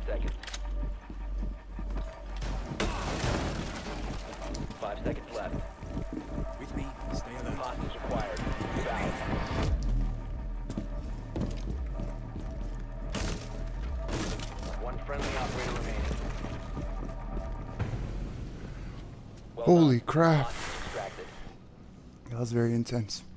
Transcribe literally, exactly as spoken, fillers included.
seconds. Five seconds left. With me. Stay alert. Hostage acquired. Valid. One friendly operator remaining. Well Holy done. crap. Hostage extracted. That was very intense.